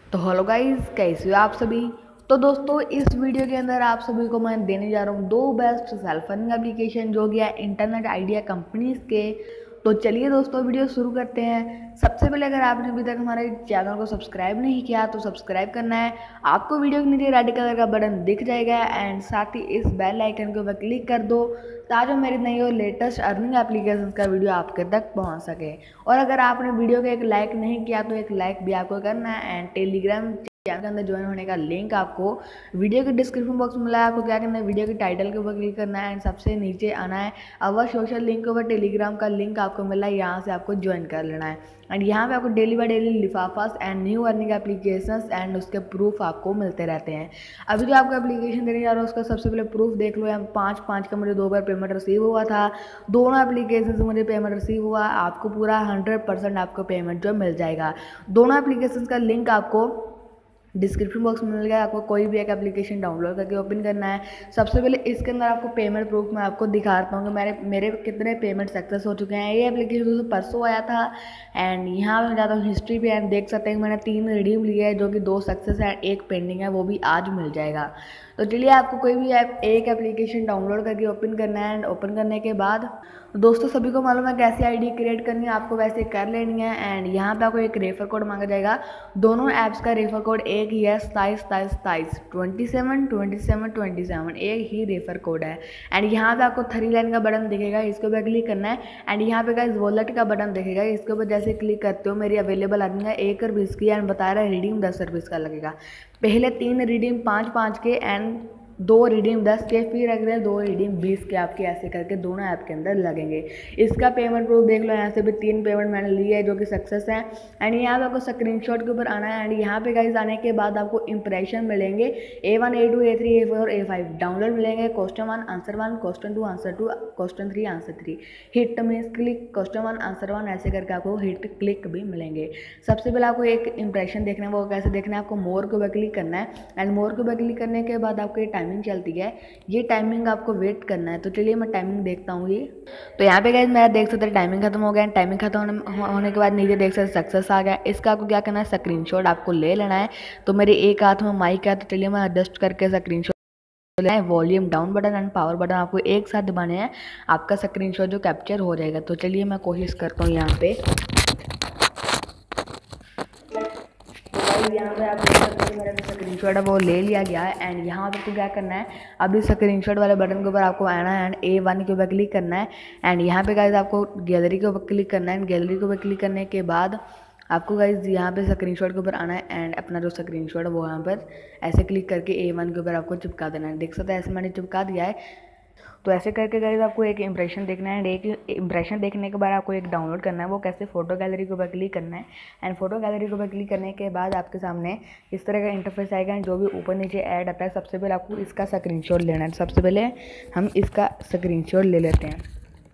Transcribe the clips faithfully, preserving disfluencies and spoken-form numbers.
तो hello guys, कैसे हो आप सभी। तो दोस्तों, इस वीडियो के अंदर आप सभी को मैं देने जा रहा हूँ दो बेस्ट सेल्फ अर्निंग एप्लीकेशन जो कि है इंटरनेट आइडिया कंपनीज के। तो चलिए दोस्तों, वीडियो शुरू करते हैं। सबसे पहले अगर आपने अभी तक हमारे चैनल को सब्सक्राइब नहीं किया तो सब्सक्राइब करना है। आपको वीडियो के नीचे रेड कलर का बटन दिख जाएगा एंड साथ ही इस बेल आइकन के ऊपर क्लिक कर दो ताकि मेरी नई और लेटेस्ट अर्निंग एप्लीकेशन का वीडियो आपके तक पहुंच सके। और अगर आपने वीडियो को एक लाइक नहीं किया तो एक लाइक भी आपको करना है एंड टेलीग्राम चैनल के अंदर ज्वाइन होने का लिंक आपको वीडियो के डिस्क्रिप्शन बॉक्स में मिला है। आपको क्या करना है, वीडियो के टाइटल के ऊपर क्लिक करना है एंड सबसे नीचे आना है अवर सोशल लिंक के ऊपर टेलीग्राम का लिंक आपको मिला है, यहाँ से आपको ज्वाइन कर लेना है। एंड यहाँ पे आपको डेली बाय डेली लिफाफास and new earning applications and उसके प्रूफ आपको मिलते रहते हैं। अभी जो आपको एप्लीकेशन देने जा रहा हूँ उसका सबसे पहले प्रूफ देख लो। यहाँ पाँच पाँच का मुझे दो बार पेमेंट रिसीव हुआ था, दोनों एप्लीकेशन से मुझे पेमेंट रिसीव हुआ। आपको पूरा हंड्रेड परसेंट आपको पेमेंट जो मिल जाएगा। दोनों एप्लीकेशन का लिंक आपको डिस्क्रिप्शन बॉक्स में मिल गया। आपको कोई भी एक एप्लीकेशन डाउनलोड करके ओपन करना है। सबसे पहले इसके अंदर आपको पेमेंट प्रूफ मैं आपको दिखाता हूँ कि मेरे मेरे कितने पेमेंट सक्सेस हो चुके हैं। ये एप्लीकेशन दोस्तों परसों आया था एंड यहाँ पे जाता हूँ हिस्ट्री पे एंड देख सकते हैं मैंने तीन रिडीम लिए है, जो कि दो सक्सेस है, एक पेंडिंग है, वो भी आज मिल जाएगा। तो चलिए, आपको कोई भी ऐप एक एप्लीकेशन डाउनलोड करके ओपन करना है एंड ओपन करने के बाद दोस्तों सभी को मालूम है कैसे आईडी क्रिएट करनी है, आपको वैसे कर लेनी है। एंड यहाँ पे आपको एक रेफर कोड मांगा जाएगा। दोनों ऐप्स का रेफर कोड एक ही है, सताईस सताईस सताईस twenty seven twenty seven twenty seven एक ही रेफर कोड है। एंड यहाँ पे आपको थ्री लाइन का बटन दिखेगा, इसके ऊपर क्लिक करना है। एंड यहाँ पे गाइस वॉलेट का बटन दिखेगा, इसके ऊपर जैसे क्लिक करते हो मेरी अवेलेबल अर्निंग है एक रुपीज़ की एंड बता रहा है रिडीम दस रुपीज़ का लगेगा। पहले तीन रिडीम पाँच पाँच के एंड दो रिडीम दस के, फिर अगले दो रिडीम बीस के आपके ऐसे करके दोनों ऐप के अंदर लगेंगे। इसका पेमेंट प्रूफ देख लो, यहाँ से भी तीन पेमेंट मैंने ली है जो कि सक्सेस है। एंड यहाँ पे आपको स्क्रीनशॉट के ऊपर आना है एंड यहाँ पे गाइस आने के बाद आपको इंप्रेशन मिलेंगे A one A two A three A four A five download मिलेंगे। Question one answer one, question two answer two, question three answer three, hit means click, question one answer one, ऐसे करके आपको hit click भी मिलेंगे। सबसे पहले आपको एक इंप्रेशन देखना है, वो कैसे देखना है, आपको मोर के ऊपर क्लिक करना है एंड मोर के ऊपर क्लिक करने के बाद आपको ये टाइमिंग चलती है, ये टाइमिंग आपको वेट करना है। तो चलिए मैं टाइमिंग देखता हूँ। ये तो यहाँ पे गाइस मैं देख सकते हैं टाइमिंग खत्म हो गया। टाइमिंग खत्म होने होने के बाद नीचे देख सकते सक्सेस आ गया। इसका आपको क्या करना है, स्क्रीनशॉट आपको ले लेना है। तो मेरे एक हाथ में माइक है, तो चलिए मैं एडजस्ट करके स्क्रीनशॉट लेना है। Volume down button and power button आपको एक साथ दबाने हैं, आपका स्क्रीनशॉट जो कैप्चर हो जाएगा। तो चलिए मैं कोशिश करता हूँ यहाँ पे। यहाँ पे आप देख सकते हैं मेरा जो स्क्रीनशॉट है वो ले लिया गया है। एंड यहाँ पे आपको क्या करना है, अभी स्क्रीनशॉट वाले बटन के ऊपर आपको आना है एंड ए वन के ऊपर क्लिक करना है। एंड यहाँ पे गाइस आपको गैलरी के ऊपर क्लिक करना है। गैलरी के ऊपर क्लिक करने के बाद आपको गाइस यहाँ पे स्क्रीनशॉट के ऊपर आना है एंड अपना जो स्क्रीनशॉट है वो यहाँ पर ऐसे क्लिक करके ए वन के ऊपर आपको चिपका देना है। देख सकते हैं ऐसे मैंने चिपका दिया है। तो ऐसे करके गाइस आपको एक इंप्रेशन देखना है। एक इंप्रेशन देखने के बाद आपको एक डाउनलोड करना है, वो कैसे, फोटो गैलरी के ऊपर क्लिक करना है। एंड फोटो गैलरी के ऊपर क्लिक करने के बाद आपके सामने इस तरह का इंटरफेस आएगा एंड जो भी ऊपर नीचे ऐड आता है सबसे पहले आपको इसका स्क्रीनशॉट लेना है। सबसे पहले हम इसका स्क्रीनशॉट ले लेते हैं।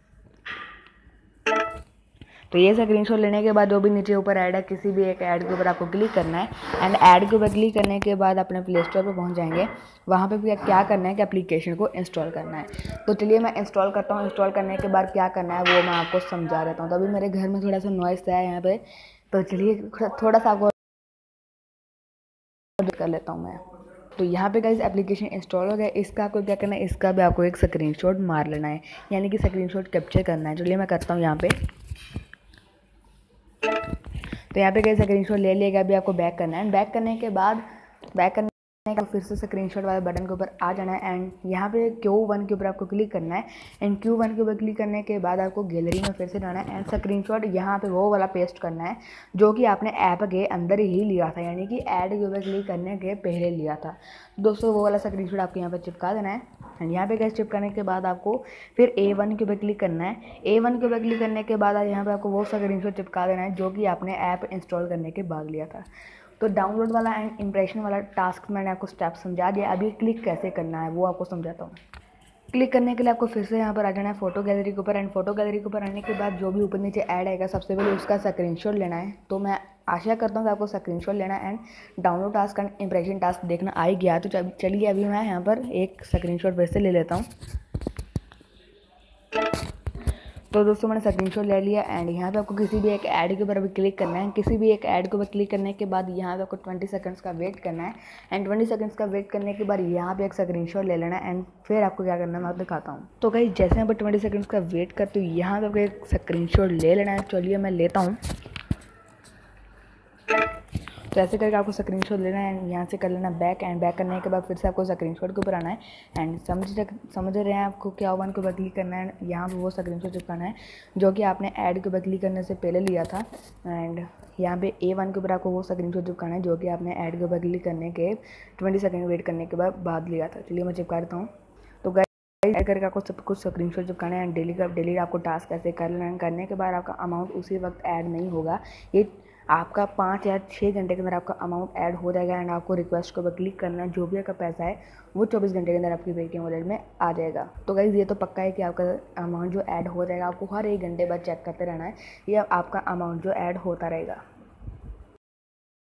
तो ये स्क्रीनशॉट लेने के बाद जो भी नीचे ऊपर ऐड है किसी भी एक ऐड के ऊपर आपको क्लिक करना है एंड ऐड के ऊपर क्लिक करने के बाद अपने प्ले स्टोर पर पहुंच जाएंगे। वहाँ पे भी क्या करना है कि एप्लीकेशन को इंस्टॉल करना है। तो चलिए मैं इंस्टॉल करता हूँ। इंस्टॉल करने के बाद क्या करना है वो मैं आपको समझा देता हूँ। तो अभी मेरे घर में थोड़ा सा नॉइस है यहाँ पे, तो चलिए थोड़ा सा आपको कर लेता हूँ मैं। तो यहाँ पे गाइस एप्लीकेशन इंस्टॉल हो गया। इसका आपको क्या करना है, इसका भी आपको एक स्क्रीनशॉट मार लेना है, यानी कि स्क्रीनशॉट कैप्चर करना है। चलिए मैं करता हूँ यहाँ पे। तो यहाँ पे कैसे स्क्रीनशॉट ले लिएगा, अभी आपको बैक करना है। बैक करने के बाद बैक करने का फिर से स्क्रीनशॉट वाले बटन के ऊपर आ जाना है एंड यहाँ पे क्यू वन के ऊपर आपको क्लिक करना है। एंड क्यू वन के ऊपर क्लिक करने के बाद आपको गैलरी में फिर से जाना है एंड स्क्रीनशॉट यहाँ पे वो वाला पेस्ट करना है जो कि आपने ऐप के अंदर ही लिया था, यानी कि ऐड के ऊपर क्लिक करने के पहले लिया था। दोस्तों वो वाला स्क्रीनशॉट आपको यहाँ पर चिपका देना है। एंड यहाँ पे गैस चिपकाने के बाद आपको फिर ए वन के ऊपर क्लिक करना है। ए वन के ऊपर क्लिक करने के बाद यहाँ पे आपको वो स्क्रीनशॉट चिपका देना है जो कि आपने ऐप इंस्टॉल करने के बाद लिया था। तो डाउनलोड वाला एंड इंप्रेशन वाला टास्क मैंने आपको स्टेप समझा दिया। अभी क्लिक कैसे करना है वो आपको समझाता हूँ। क्लिक करने के लिए आपको फिर से यहाँ पर आ जाना है फोटो गैलरी के ऊपर एंड फोटो गैलरी के ऊपर आने के बाद जो भी ऊपर नीचे ऐड आएगा सबसे पहले उसका स्क्रीनशॉट लेना है। तो मैं आशा करता हूँ कि आपको स्क्रीनशॉट लेना and download task and impression task देखना आ ही गया। तो चलिए अभी मैं यहाँ पर एक स्क्रीनशॉट फिर से ले लेता हूँ। तो दोस्तों मैंने स्क्रीनशॉट ले लिया एंड यहाँ पे आपको किसी भी एक ऐड के ऊपर अभी क्लिक करना है। किसी भी एक ऐड के ऊपर क्लिक करने के बाद यहाँ पे आपको ट्वेंटी सेकंड्स का वेट करना है एंड ट्वेंटी सेकंड्स का वेट करने के बाद यहाँ पे एक स्क्रीनशॉट ले लेना है एंड फिर आपको क्या करना है मैं आपको दिखाता हूँ। तो गाइस जैसे यहाँ पर ट्वेंटी सेकंड्स का वेट करते हो यहाँ पे आपको एक स्क्रीनशॉट ले लेना है। चलिए मैं लेता हूँ। तो ऐसे करके आपको स्क्रीनशॉट लेना है, यहाँ से कर लेना बैक एंड बैक करने के बाद फिर से आपको स्क्रीनशॉट के ऊपर आना है एंड समझ समझ रहे हैं आपको क्या वन के ऊपर क्लिक करना है। यहाँ पे वो स्क्रीनशॉट चिपकाना है जो कि आपने ऐड के ऊपर क्लिक करने से पहले लिया था एंड यहाँ पे ए वन के ऊपर आपको वो स्क्रीनशॉट चिपकाना है जो कि आपने ऐड के ऊपर क्लिक करने के ट्वेंटी सेकेंड वेट करने के बाद बाद लिया था। चलिए मैं चिपका देता हूँ। तो गाइस ऐड करके आपको सब कुछ स्क्रीनशॉट चिपकाना है एंड डेली का डेली आपको टास्क ऐसे कर लेना है। करने के बाद आपका अमाउंट उसी वक्त ऐड नहीं होगा, ये आपका पाँच या छः घंटे के अंदर आपका अमाउंट ऐड हो जाएगा एंड आपको रिक्वेस्ट के ऊपर क्लिक करना है। जो भी आपका पैसा है वो चौबीस घंटे के अंदर आपकी पेटीएम वॉलेट में आ जाएगा। तो गाइज़ ये तो पक्का है कि आपका अमाउंट जो ऐड हो जाएगा, आपको हर एक घंटे बाद चेक करते रहना है, ये आपका अमाउंट जो ऐड होता रहेगा।